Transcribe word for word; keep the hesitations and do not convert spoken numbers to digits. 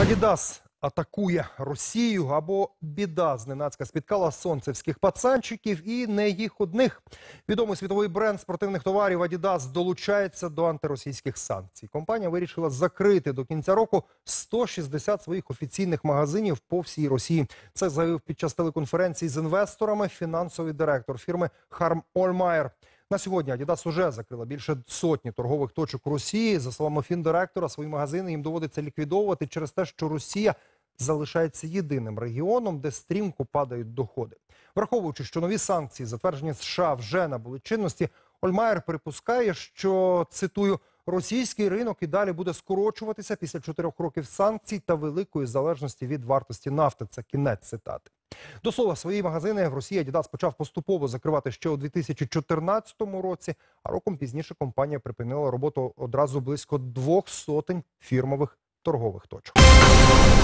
Адідас атакує Росію, або біда зненацька спіткала сонцевських пацанчиків, і не їх одних. Відомий світовий бренд спортивних товарів Адідас долучається до антиросійських санкцій. Компанія вирішила закрити до кінця року сто шістдесят своїх офіційних магазинів по всій Росії. Це заявив під час телеконференції з інвесторами фінансовий директор фірми Харм Ольмаєр. На сьогодні Адідас уже закрила більше сотні торгових точок у Росії. За словами фіндиректора, свої магазини їм доводиться ліквідовувати через те, що Росія залишається єдиним регіоном, де стрімко падають доходи. Враховуючи, що нові санкції, затверджені США, вже набули чинності, Ольмаєр припускає, що, цитую, російський ринок і далі буде скорочуватися після чотирьох років санкцій та великої залежності від вартості нафти. Це кінець цитати. До слова, свої магазини в Росії Адідас почав поступово закривати ще у дві тисячі чотирнадцятому році, а роком пізніше компанія припинила роботу одразу близько двох сотень фірмових торгових точок.